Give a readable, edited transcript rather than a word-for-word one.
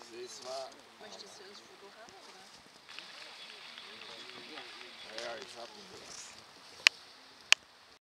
Das war... Möchtest du das Foto haben, oder? Ja, ich hab ihn.